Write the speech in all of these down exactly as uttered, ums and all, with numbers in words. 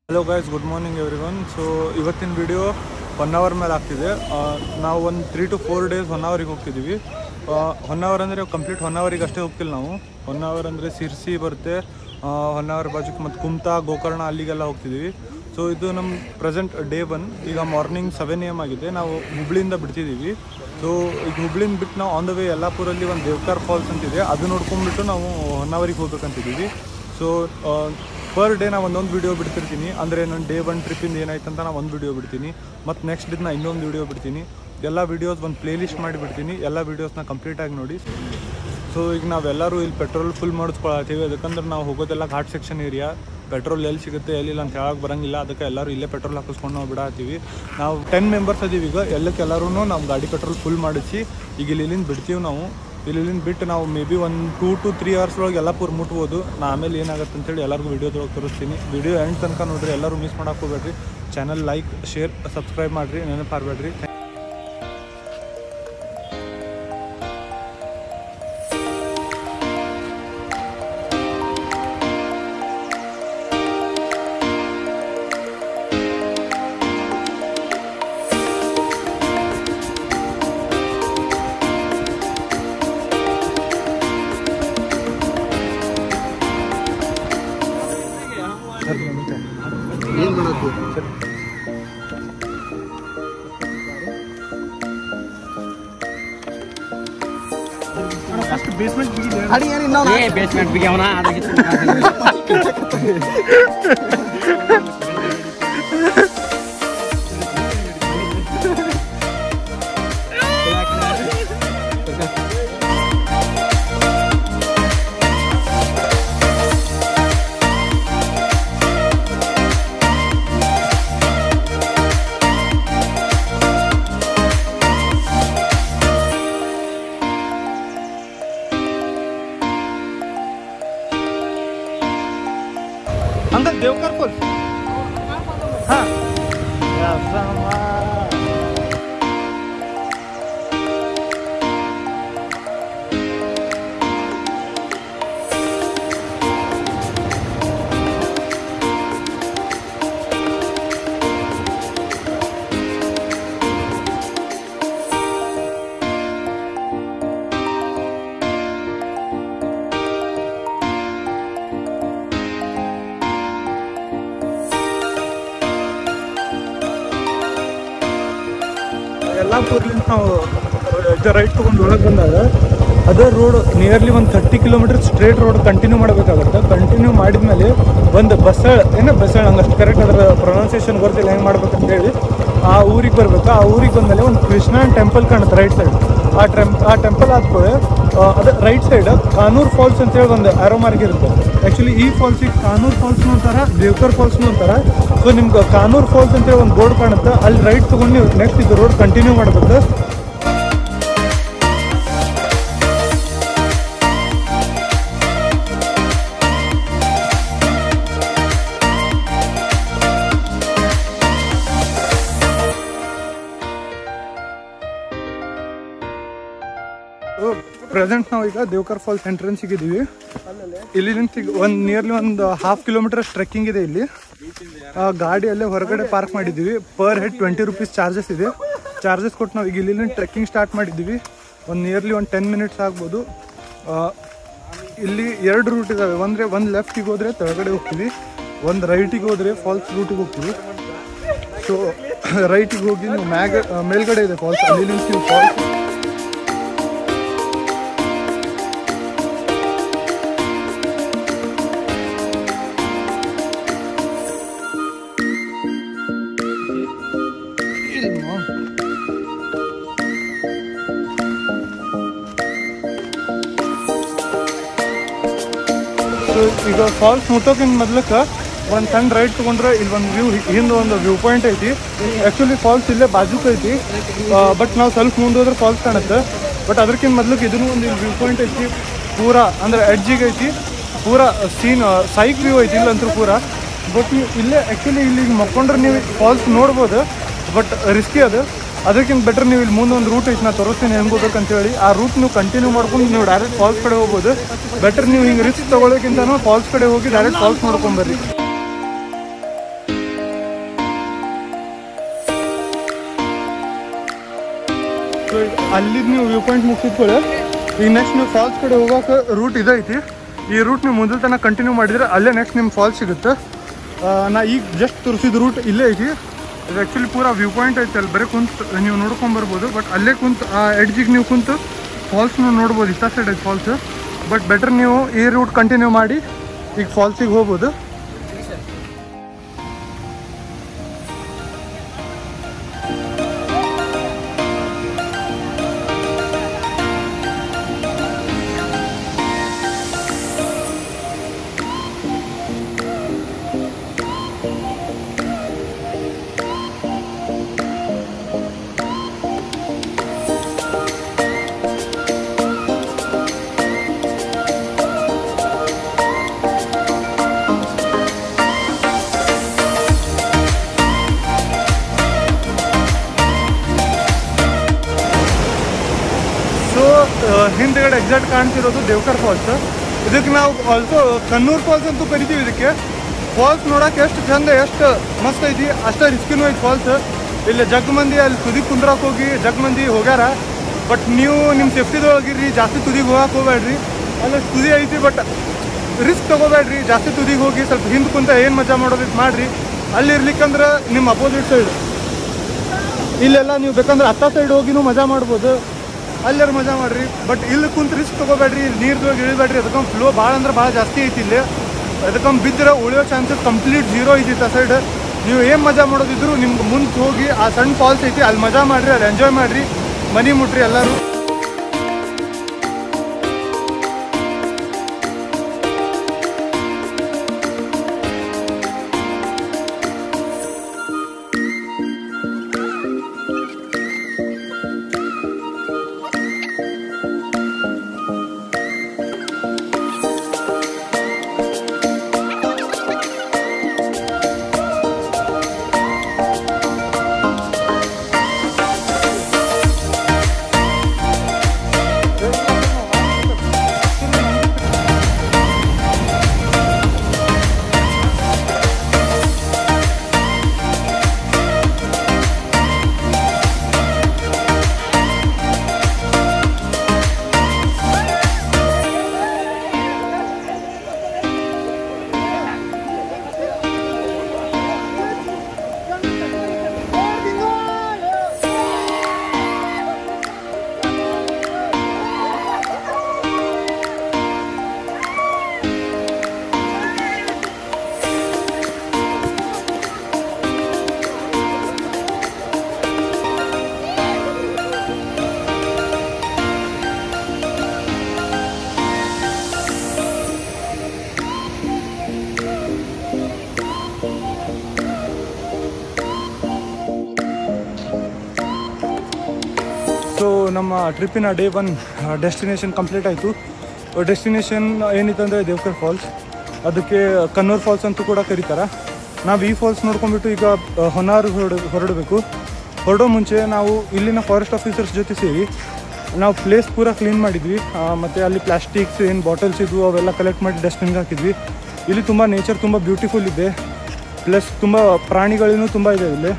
Hello guys, good morning everyone. So ಇವತ್ತಿನ video Honnavar ಮೇಲೆ ಆಗ್ತಿದೆ. ನಾವು ಒಂದು ತ್ರೀ ಟು ಫೋರ್ ಡೇಸ್ ಹೊನ್ನಾವರಿಗೆ ಹೋಗ್ತಿದ್ದೀವಿ. ಹೊನ್ನಾವರ್ ಅಂದರೆ ಕಂಪ್ಲೀಟ್ ಹೊನ್ನಾವರಿಗೆ ಅಷ್ಟೇ ಹೋಗ್ತಿಲ್ಲ ನಾವು. ಹೊನ್ನಾವರ್ ಅಂದರೆ ಸಿರ್ಸಿ ಬರುತ್ತೆ, ಹೊನ್ನಾವರ್ ಬಾಜುಕ್ ಮತ್ತು ಕುಮ್ತಾ, ಗೋಕರ್ಣ ಅಲ್ಲಿಗೆಲ್ಲ ಹೋಗ್ತಿದ್ದೀವಿ. ಸೊ ಇದು ನಮ್ಮ ಪ್ರೆಸೆಂಟ್ ಡೇ ಒನ್. ಈಗ ಮಾರ್ನಿಂಗ್ ಸೆವೆನ್ ಎ ಎಮ್ ಆಗಿದೆ. ನಾವು ಹುಬ್ಳಿಯಿಂದ ಬಿಡ್ತಿದ್ದೀವಿ. ಸೊ ಈಗ ಹುಬ್ಳಿಂದ ಬಿಟ್ಟು ನಾವು ಆನ್ ದ ವೇ ಯಲ್ಲಾಪುರಲ್ಲಿ ಒಂದು ದೇವ್ಕಾರ್ ಫಾಲ್ಸ್ ಅಂತಿದೆ, ಅದು ನೋಡ್ಕೊಂಡ್ಬಿಟ್ಟು ನಾವು ಹೊನ್ನಾವರಿಗೆ ಹೋಗ್ಬೇಕಂತಿದ್ದೀವಿ. ಸೊ ಪರ್ ಡೇ ನಾನು ಒಂದೊಂದು ವೀಡಿಯೋ ಬಿಡ್ತಿರ್ತೀನಿ. ಅಂದರೆ ನನ್ನ ಡೇ ಒನ್ ಟ್ರಿಪ್ಪಿಂದ ಏನಾಯ್ತು ಅಂತ ನಾನು ಒಂದು ವೀಡಿಯೋ ಬಿಡ್ತೀನಿ, ಮತ್ತು ನೆಕ್ಸ್ಟ್ ದಿನ ಇನ್ನೊಂದು ವೀಡಿಯೋ ಬಿಡ್ತೀನಿ. ಎಲ್ಲ ವೀಡಿಯೋಸ್ ಒಂದು ಪ್ಲೇ ಲಿಸ್ಟ್ ಮಾಡಿಬಿಡ್ತೀನಿ. ಎಲ್ಲ ವೀಡಿಯೋಸ್ನ ಕಂಪ್ಲೀಟಾಗಿ ನೋಡಿ. ಸೊ ಈಗ ನಾವೆಲ್ಲರೂ ಇಲ್ಲಿ ಪೆಟ್ರೋಲ್ ಫುಲ್ ಮಾಡಿಸ್ಕೊಳತ್ತೀವಿ. ಅದಕ್ಕಂದ್ರೆ ನಾವು ಹೋಗೋದೆಲ್ಲ ಘಾಟ್ ಸೆಕ್ಷನ್ ಏರಿಯಾ. ಪೆಟ್ರೋಲ್ ಎಲ್ಲಿ ಸಿಗುತ್ತೆ ಎಲ್ಲಿಲ್ಲ ಅಂತ ಹೇಳಕ್ಕೆ ಬರೋಂಗಿಲ್ಲ. ಅದಕ್ಕೆ ಎಲ್ಲರೂ ಇಲ್ಲೇ ಪೆಟ್ರೋಲ್ ಹಾಕಿಸ್ಕೊಂಡು ನಾವು ಬಿಡತ್ತೀವಿ. ನಾವು ಟೆನ್ ಮೆಂಬರ್ಸ್ ಅದೀವಿ. ಈಗ ಎಲ್ಲಕ್ಕೆ ಎಲ್ಲರೂ ನಾವು ಗಾಡಿ ಪೆಟ್ರೋಲ್ ಫುಲ್ ಮಾಡಿಸಿ ಈಗ ಇಲ್ಲಿಂದ ಬಿಡ್ತೀವಿ. ನಾವು ಇಲ್ಲಿಂದ ಬಿಟ್ಟು ನಾವು ಮೇ ಬಿ ಒಂದು ಟೂ ಟು ತ್ರೀ ಅವರ್ಸ್ ಒಳಗೆ ಯಲ್ಲಾಪುರ್ ಮುಟ್ಬೋದು. ನಾ ಆಮೇಲೆ ಏನಾಗುತ್ತೆ ಅಂತೇಳಿ ಎಲ್ಲರಿಗೂ ವೀಡಿಯೋದೊಳಗೆ ತೋರಿಸ್ತೀನಿ. ವೀಡಿಯೋ ಎಂಡ್ ತನಕ ನೋಡಿರಿ, ಎಲ್ಲರೂ ಮಿಸ್ ಮಾಡೋಕೆ ಹೋಗ್ಬೇಡ್ರಿ. ಚಾನಲ್ ಲೈಕ್, ಶೇರ್, ಸಬ್ಸ್ಕ್ರೈಬ್ ಮಾಡಿರಿ, ನೆನಪಾರಬೇಡ್ರಿ. ಏನು ಮಾಡೋದು ಫಸ್ಟ್ ಬೇಸ್ಮೆಂಟ್ ಬಿಗಿ ಅಡಿ ಏನು ಇನ್ನೊಂದು ಏ ಬೇಸ್ಮೆಂಟ್ ಬಿಗಿ ಅವನ ಅದಾಗಿತ್ತು अंकल देवकर फॉल्स. हाँ ಯಲ್ಲಾಪುರ್ಲಿಂದ ನಾವು ರೈಟ್ ತೊಗೊಂಡು ಒಳಗೆ ಬಂದಾಗ ಅದೇ ರೋಡ್ ನಿಯರ್ಲಿ ಒಂದು thirty kilometre straight road continue ಮಾಡಬೇಕಾಗುತ್ತೆ. ಕಂಟಿನ್ಯೂ ಮಾಡಿದ್ಮೇಲೆ ಒಂದು ಬಸ್ಸಳ ಏನೋ ಬಸ್ಸಳ ಹಂಗಷ್ಟು ಕರೆಕ್ಟ್ ಅದರ ಪ್ರೊನೌನ್ಸಿಯೇಷನ್ ಗೊತ್ತಿಲ್ಲ ಹೆಂಗೆ ಮಾಡ್ಬೇಕಂತ ಹೇಳಿ ಆ ಊರಿಗೆ ಬರಬೇಕು. ಆ ಊರಿಗೆ ಬಂದಮೇಲೆ ಒಂದು ಕೃಷ್ಣನ್ ಟೆಂಪಲ್ ಕಾಣುತ್ತೆ ರೈಟ್ ಸೈಡ್. ಆ ಟೆಂಪ್ ಆ ಟೆಂಪಲ್ ಆದ್ಮೇಲೆ ಅದೇ ರೈಟ್ ಸೈಡ್ ಕಾನೂರ್ ಫಾಲ್ಸ್ ಅಂತೇಳಿ ಒಂದು ಆರೋ ಮಾರ್ಕ್ ಇರುತ್ತೆ. ಆ್ಯಕ್ಚುಲಿ ಈ ಫಾಲ್ಸಿಗೆ ಕಾನೂರ್ ಫಾಲ್ಸ್ನು ಅಂತಾರೆ, ದೇವ್ಕರ್ ಫಾಲ್ಸ್ನು ಅಂತಾರೆ. ಸೊ ನಿಮ್ಗೆ ಕಾನೂರ್ ಫಾಲ್ಸ್ ಅಂತೇಳಿ ಒಂದು ಬೋರ್ಡ್ ಕಾಣುತ್ತೆ, ಅಲ್ಲಿ ರೈಟ್ ತೊಗೊಂಡು ನೀವು ನೆಕ್ಸ್ಟ್ ಇದು ರೋಡ್ ಕಂಟಿನ್ಯೂ ಮಾಡಬೇಕು. ಪ್ರೆಸೆಂಟ್ ನಾವು ಈಗ ದೇವ್ಕರ್ ಫಾಲ್ಸ್ ಎಂಟ್ರೆನ್ಸಿಗೆ ಇದ್ದೀವಿ. ಇಲ್ಲಿ ನಿಂತು ಒಂದು ನಿಯರ್ಲಿ ಒಂದು ಹಾಫ್ ಕಿಲೋಮೀಟರ್ ಟ್ರೆಕ್ಕಿಂಗ್ ಇದೆ. ಇಲ್ಲಿ ಗಾಡಿಯಲ್ಲೇ ಹೊರಗಡೆ ಪಾರ್ಕ್ ಮಾಡಿದ್ದೀವಿ. Per head twenty rupees charges ಇದೆ. ಚಾರ್ಜಸ್ ಕೊಟ್ಟು ನಾವು ಈಗ ಇಲ್ಲಿ ಟ್ರೆಕ್ಕಿಂಗ್ ಸ್ಟಾರ್ಟ್ ಮಾಡಿದ್ದೀವಿ. ಒಂದು ನಿಯರ್ಲಿ ಒಂದು ಟೆನ್ ಮಿನಿಟ್ಸ್ ಆಗ್ಬೋದು. ಇಲ್ಲಿ ಎರಡು ರೂಟ್ ಇದ್ದಾವೆ. ಅಂದರೆ ಒಂದು ಲೆಫ್ಟಿಗೆ ಹೋದರೆ ಕೆಳಗಡೆ ಹೋಗ್ತೀವಿ, ಒಂದು ರೈಟಿಗೆ ಹೋದರೆ ಫಾಲ್ಸ್ ರೂಟಿಗೆ ಹೋಗ್ತೀವಿ. ಸೊ ರೈಟಿಗೆ ಹೋಗಿ ನೀವು ಮ್ಯಾಗ ಮೇಲ್ಗಡೆ ಇದೆ ಫಾಲ್ಸ್, ಅಲ್ಲಿ ನಿಂತು ಫಾಲ್ಸ್ ಈಗ ಫಾಲ್ಸ್ ಮುಟ್ಟೋಕ್ಕಿಂತ ಮೊದ್ಲಕ್ಕೆ ಒಂದು ಸಣ್ಣ ರೈಡ್ ತೊಗೊಂಡ್ರೆ ಇಲ್ಲಿ ಒಂದು ವ್ಯೂ, ಹಿಂದೆ ಒಂದು ವ್ಯೂ ಪಾಯಿಂಟ್ ಐತಿ. ಆ್ಯಕ್ಚುಲಿ ಫಾಲ್ಸ್ ಇಲ್ಲೇ ಬಾಜುಕ್ ಐತಿ, ಬಟ್ ನಾವು ಸ್ವಲ್ಪ ಮುಂದೆ ಹೋದ್ರೆ ಫಾಲ್ಸ್ ಕಾಣುತ್ತೆ. ಬಟ್ ಅದಕ್ಕಿಂತ ಮೊದ್ಲಕ್ಕೆ ಇದನ್ನು ಒಂದು ಇಲ್ಲಿ ವ್ಯೂ ಪಾಯಿಂಟ್ ಐತಿ. ಪೂರಾ ಅಂದರೆ ಎಡ್ಜಿಗೆ ಐತಿ, ಪೂರಾ ಸೀನ್ ಸೈಕ್ ವ್ಯೂ ಐತಿ ಇಲ್ಲಂತೂ ಪೂರಾ. ಬಟ್ ನೀವು ಇಲ್ಲೇ ಆ್ಯಕ್ಚುಲಿ ಇಲ್ಲಿ ಮಕ್ಕೊಂಡ್ರೆ ನೀವು ಫಾಲ್ಸ್ ನೋಡ್ಬೋದು, ಬಟ್ ರಿಸ್ಕಿ ಅದು. ಅದಕ್ಕಿಂತ ಬೆಟರ್ ನೀವು ಇಲ್ಲಿ ಮುಂದೆ ಒಂದು ರೂಟ್ ಐತೆ, ನಾ ತೋರಿಸ್ತೀನಿ ಹೆಂಗೆ ಹೋಗ್ಬೇಕಂತೇಳಿ. ಆ ರೂಟ್ ನೀವು ಕಂಟಿನ್ಯೂ ಮಾಡ್ಕೊಂಡು ನೀವು ಡೈರೆಕ್ಟ್ ಫಾಲ್ಸ್ ಕಡೆ ಹೋಗ್ಬೋದು. ಬೆಟರ್ ನೀವು ಹಿಂಗೆ ರಿಸ್ಕ್ ತೊಗೊಳೋಕ್ಕಿಂತ ಫಾಲ್ಸ್ ಕಡೆ ಹೋಗಿ ಡೈರೆಕ್ಟ್ ಫಾಲ್ಸ್ ನೋಡ್ಕೊಂಬರ್ರಿ. ಅಲ್ಲಿ ನೀವು ವ್ಯೂ ಪಾಯಿಂಟ್ ಮುಗಿಸಿದ್ಕೊಳ್ಳಿ. ಈಗ ನೆಕ್ಸ್ಟ್ ನೀವು ಫಾಲ್ಸ್ ಕಡೆ ಹೋಗೋಕೆ ರೂಟ್ ಇದೈತಿ. ಈ ರೂಟ್ ನೀವು ಮೊದಲು ತನಕ ಕಂಟಿನ್ಯೂ ಮಾಡಿದರೆ ಅಲ್ಲೇ ನೆಕ್ಸ್ಟ್ ನಿಮ್ಮ ಫಾಲ್ಸ್ ಸಿಗುತ್ತೆ. ನಾ ಈಗ ಜಸ್ಟ್ ತೋರಿಸಿದ ರೂಟ್ ಇಲ್ಲೇ ಐತಿ. ಇದು ಆ್ಯಕ್ಚುಲಿ ಪೂರಾ ವ್ಯೂ ಪಾಯಿಂಟ್ ಐತಿ. ಅಲ್ಲಿ ಬರೀ ಕುಂತು ನೀವು ನೋಡ್ಕೊಂಬರ್ಬೋದು. ಬಟ್ ಅಲ್ಲೇ ಕುಂತು ಆ ಎಡ್ಜಿಗೆ ನೀವು ಕುಂತು ಫಾಲ್ಸ್ನ ನೋಡ್ಬೋದು. ಇತ್ತ ಸೈಡ್ ಐತೆ ಫಾಲ್ಸ್. ಬಟ್ ಬೆಟರ್ ನೀವು ಈ ರೂಟ್ ಕಂಟಿನ್ಯೂ ಮಾಡಿ ಈಗ ಫಾಲ್ಸಿಗೆ ಹೋಗ್ಬೋದು. ಹಿಂದ್ಗಡೆ ಎಕ್ಸಾಕ್ಟ್ ಕಾಣ್ತಿರೋದು ದೇವಕರ್ ಫಾಲ್ಸ್. ಇದಕ್ಕೆ ನಾವು ಆಲ್ಸೋ ಕನ್ನೂರ್ ಫಾಲ್ಸ್ ಅಂತೂ ಕರಿತೀವಿ. ಇದಕ್ಕೆ ಫಾಲ್ಸ್ ನೋಡೋಕೆ ಎಷ್ಟು ಚಂದ, ಎಷ್ಟು ಮಸ್ತ್ ಐತಿ, ಅಷ್ಟೇ ರಿಸ್ಕಿನೂ ಐತಿ ಫಾಲ್ಸ್. ಇಲ್ಲಿ ಜಗ್ ಮಂದಿ ಅಲ್ಲಿ ತುದಿ ಕುಂದ್ರಕ್ಕೆ ಹೋಗಿ ಜಗ್ ಮಂದಿ ಹೋಗ್ಯಾರ. ಬಟ್ ನೀವು ನಿಮ್ಮ ಸೇಫ್ಟಿದೊಳಗಿರ್ರಿ, ಜಾಸ್ತಿ ತುದಿಗೆ ಹೋಗಕ್ಕೆ ಹೋಗ್ಬೇಡ್ರಿ. ಅಲ್ಲಿ ತುದಿ ಐತಿ ಬಟ್ ರಿಸ್ಕ್ ತೊಗೋಬೇಡ್ರಿ. ಜಾಸ್ತಿ ತುದಿಗೆ ಹೋಗಿ ಸ್ವಲ್ಪ ಹಿಂದೆ ಕುಂತ ಏನು ಮಜಾ ಮಾಡೋದಿತ್ತು ಮಾಡಿರಿ. ಅಲ್ಲಿ ಇರ್ಲಿಕ್ಕಂದ್ರೆ ನಿಮ್ಮ ಅಪೋಸಿಟ್ ಸೈಡ್ ಇಲ್ಲೆಲ್ಲ ನೀವು ಬೇಕಂದ್ರೆ ಹತ್ತ ಸೈಡ್ ಹೋಗಿನೂ ಮಜಾ ಮಾಡ್ಬೋದು. ಅಲ್ಲಾರು ಮಜಾ ಮಾಡಿರಿ. ಬಟ್ ಇಲ್ಲಿ ಕುಂತು ರಿಸ್ಕ್ ತೊಗೋಬೇಡ್ರಿ. ನೀರ್ದೊಳಗೆ ಇಳಿಬೇಡ್ರಿ. ಅದಕ್ಕೊಂದು ಫ್ಲೋ ಭಾಳ ಅಂದ್ರೆ ಭಾಳ ಜಾಸ್ತಿ ಐತಿ ಇಲ್ಲಿ. ಅದಕ್ಕೊಂದು ಬಿದ್ದರೆ ಉಳಿಯೋ ಚಾನ್ಸಸ್ ಕಂಪ್ಲೀಟ್ ಝೀರೋ ಐತಿ ಆ ಸೈಡ್. ನೀವು ಏನು ಮಜಾ ಮಾಡೋದಿದ್ರು ನಿಮ್ಗೆ ಮುಂದೆ ಹೋಗಿ ಆ ಸಣ್ಣ ಫಾಲ್ಸ್ ಐತಿ, ಅಲ್ಲಿ ಮಜಾ ಮಾಡಿರಿ, ಅಲ್ಲಿ ಎಂಜಾಯ್ ಮಾಡಿರಿ, ಮನಿ ಮುಟ್ರಿ ಎಲ್ಲರೂ. ಸೊ ನಮ್ಮ ಟ್ರಿಪ್ಪಿನ ಡೇ ಒನ್ ಡೆಸ್ಟಿನೇಷನ್ ಕಂಪ್ಲೀಟ್ ಆಯಿತು. ಡೆಸ್ಟಿನೇಷನ್ ಏನಿತ್ತಂದರೆ ದೇವಕರ್ ಫಾಲ್ಸ್. ಅದಕ್ಕೆ ಕನ್ನೂರ್ ಫಾಲ್ಸ್ ಅಂತೂ ಕೂಡ ಕರೀತಾರೆ. ನಾವು ಈ ಫಾಲ್ಸ್ ನೋಡ್ಕೊಂಡ್ಬಿಟ್ಟು ಈಗ ಹೊನ್ನಾವರ್ ಹೊರಡ ಹೊರಡಬೇಕು. ಹೊರಡೋ ಮುಂಚೆ ನಾವು ಇಲ್ಲಿನ ಫಾರೆಸ್ಟ್ ಆಫೀಸರ್ಸ್ ಜೊತೆ ಸೇರಿ ನಾವು ಪ್ಲೇಸ್ ಪೂರ ಕ್ಲೀನ್ ಮಾಡಿದ್ವಿ. ಮತ್ತು ಅಲ್ಲಿ ಪ್ಲಾಸ್ಟಿಕ್ಸ್ ಏನು ಬಾಟಲ್ಸ್ ಇದ್ವು ಅವೆಲ್ಲ ಕಲೆಕ್ಟ್ ಮಾಡಿ ಡಸ್ಟ್ಬಿನ್ಗೆ ಹಾಕಿದ್ವಿ. ಇಲ್ಲಿ ತುಂಬ ನೇಚರ್ ತುಂಬ ಬ್ಯೂಟಿಫುಲ್ ಇದೆ. ಪ್ಲಸ್ ತುಂಬ ಪ್ರಾಣಿಗಳೂ ತುಂಬ ಇದೆ ಇಲ್ಲಿ.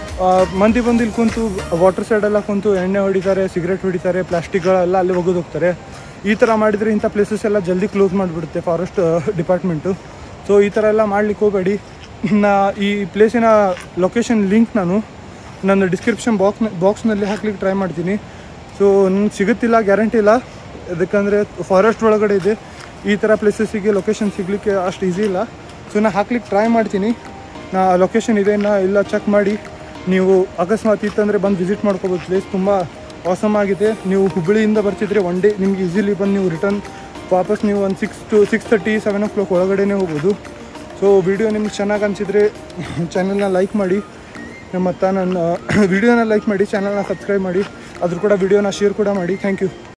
ಮಂದಿ ಬಂದು ಇಲ್ಲಿ ಕುಂತು ವಾಟರ್ ಸೈಡೆಲ್ಲ ಕುಂತು ಎಣ್ಣೆ ಹೊಡಿತಾರೆ, ಸಿಗರೇಟ್ ಹೊಡಿತಾರೆ, ಪ್ಲಾಸ್ಟಿಕ್ಗಳೆಲ್ಲ ಅಲ್ಲಿ ಒಗೆದು ಹೋಗ್ತಾರೆ. ಈ ಥರ ಮಾಡಿದರೆ ಇಂಥ ಪ್ಲೇಸಸ್ ಎಲ್ಲ ಜಲ್ದಿ ಕ್ಲೋಸ್ ಮಾಡಿಬಿಡುತ್ತೆ ಫಾರೆಸ್ಟ್ ಡಿಪಾರ್ಟ್ಮೆಂಟು. ಸೊ ಈ ಥರ ಎಲ್ಲ ಮಾಡ್ಲಿಕ್ಕೆ ಹೋಗಬೇಡಿ. ನಾ ಈ ಪ್ಲೇಸಿನ ಲೊಕೇಶನ್ ಲಿಂಕ್ ನಾನು ನನ್ನ ಡಿಸ್ಕ್ರಿಪ್ಷನ್ ಬಾಕ್ಸ್ ಬಾಕ್ಸ್ನಲ್ಲಿ ಹಾಕ್ಲಿಕ್ಕೆ ಟ್ರೈ ಮಾಡ್ತೀನಿ. ಸೊ ನನಗೆ ಸಿಗುತ್ತಿಲ್ಲ, ಗ್ಯಾರಂಟಿ ಇಲ್ಲ. ಅದಕ್ಕಂದರೆ ಫಾರೆಸ್ಟ್ ಒಳಗಡೆ ಇದೆ. ಈ ಥರ ಪ್ಲೇಸಸ್ಸಿಗೆ ಲೊಕೇಶನ್ ಸಿಗಲಿಕ್ಕೆ ಅಷ್ಟು ಈಸಿ ಇಲ್ಲ. ಸೊ ನಾನು ಹಾಕ್ಲಿಕ್ಕೆ ಟ್ರೈ ಮಾಡ್ತೀನಿ. ನಾ ಲೊಕೇಶನ್ ಇದೆ ನಾ ಇಲ್ಲ ಚೆಕ್ ಮಾಡಿ ನೀವು ಅಕಸ್ಮಾತ್ ಇತ್ತಂದರೆ ಬಂದು ವಿಸಿಟ್ ಮಾಡ್ಕೋಬೋದು. ಪ್ಲೇಸ್ ತುಂಬ ಆಸಮ್ ಆಗಿದೆ. ನೀವು ಹುಬ್ಬಳ್ಳಿಯಿಂದ ಬರ್ತಿದ್ರೆ ಒನ್ ಡೇ ನಿಮ್ಗೆ ಈಸಿಲಿ ಬಂದು ನೀವು ರಿಟರ್ನ್ ವಾಪಸ್ ನೀವು ಒಂದು six to six thirty seven o'clock ಒಳಗಡೆ ಹೋಗ್ಬೋದು. ಸೊ ವಿಡಿಯೋ ನಿಮ್ಗೆ ಚೆನ್ನಾಗಿ ಅನಿಸಿದರೆ ಚಾನಲ್ನ ಲೈಕ್ ಮಾಡಿ, ಮತ್ತು ನನ್ನ ವಿಡಿಯೋನ ಲೈಕ್ ಮಾಡಿ, ಚಾನಲ್ನ ಸಬ್ಸ್ಕ್ರೈಬ್ ಮಾಡಿ, ಅದ್ರ ಕೂಡ ವಿಡಿಯೋನ ಶೇರ್ ಕೂಡ ಮಾಡಿ. Thank you.